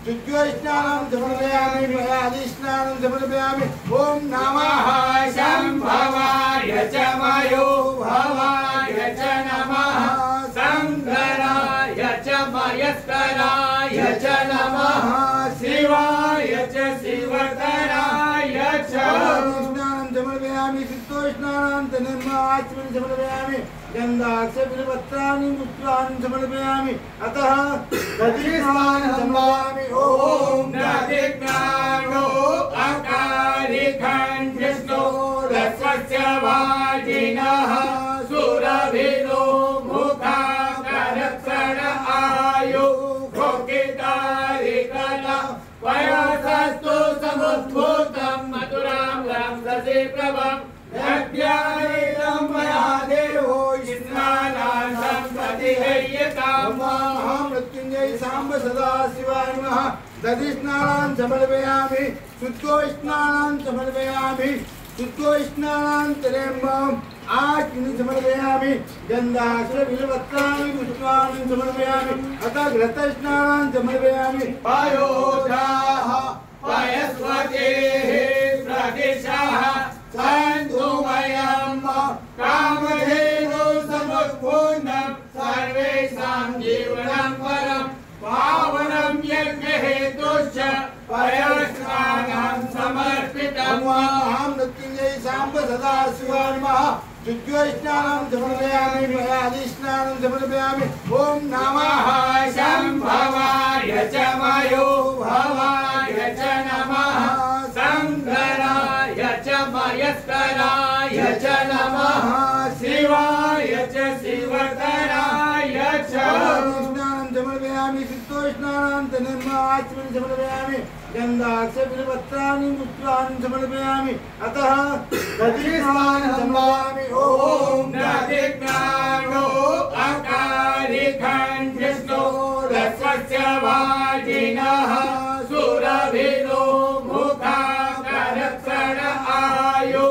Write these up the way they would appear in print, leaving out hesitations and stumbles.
शुद्ध्योष्णानं समर्पयामि मयादिष्णानं समर्पयामि ओम नमः शंभवाय च मयो भवाय च नमः शंकराय च मयस्कराय च नमः शिवाय च शिवतराय च स्नानं समर्पयामि शुद्धोष्णानं तन्माचमनं समर्पयामि गन्धाक्ष बिल्वपत्राणि पुष्पाणि समर्पयामि अतः दधिस्नानं समर्पयामि ओम दधिज्ञानो अकारिखण्डस्तो रसस्य वाजिनः सुरभिरो मुखाकरक्षण आयु भोगितारिकला वयसस्तु समुद्भूतं मधुरां रससे प्रभं यज्ञानितं मया देवो स्नानां सम्पतिहेयतां मृत्युञ्जय साम्ब सदा शिवाय नमः दधिस्नानं समर्पयामि शुद्धोष्णानं समर्पयामि शुद्धोष्णानं त्र्यम्बकम् आचमनं समर्पयामि गन्धाक्ष बिल्वपत्राणि पुष्पाणि समर्पयामि अतः घृतस्नानं समर्पयामि पयोधाः पयस्वतेः प्रदिशः सन्धुमयं कामधेनु समुत्पन्नं सर्वेषां जीवनं परं पावनं यज्ञहेतुश्च पयस्नानं समर्पितं मृत्युञ्जय साम्ब सदा शिवाय नमः शुद्ध्योष्णानं समर्पयामि मयादिष्णानं समर्पयामि ओम नमः शंभवाय च मयो भवाय च नमः शंकराय च मयस्कराय च नमः शिवाय च शिवतराय च स्नानं समर्पयामि शुद्धोष्णानं तन्माचमनं समर्पयामि गन्धाक्ष बिल्वपत्राणि पुष्पाणि समर्पयामि अतः दधिस्नानं समर्पयामि ओम दधिज्ञानो अकारिखण्डस्तो रसस्य वाजिनः सुरभिरो मुखाकरक्षण आयु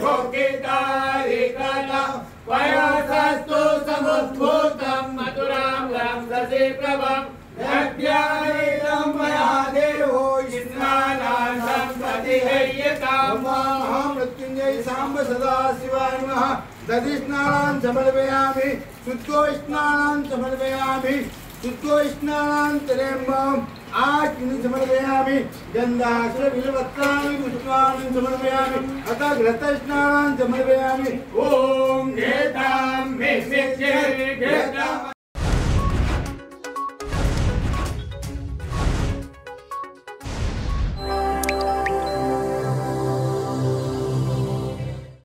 भोगितारिकला वयसस्तु समुद्भूतं मधुरां रससे प्रभं यज्ञानितं मया देवो स्नानां सम्पतिहेयतां मृत्युञ्जय साम्ब सदा शिवाय नमः दधिस्नानं समर्पयामि शुद्धोष्णानं समर्पयामि शुद्धोष्णानं त्र्यम्बकम् आचमनं समर्पयामि गन्धाक्ष बिल्वपत्राणि पुष्पाणि समर्पयामि अतः घृतस्नानं समर्पयामि ओम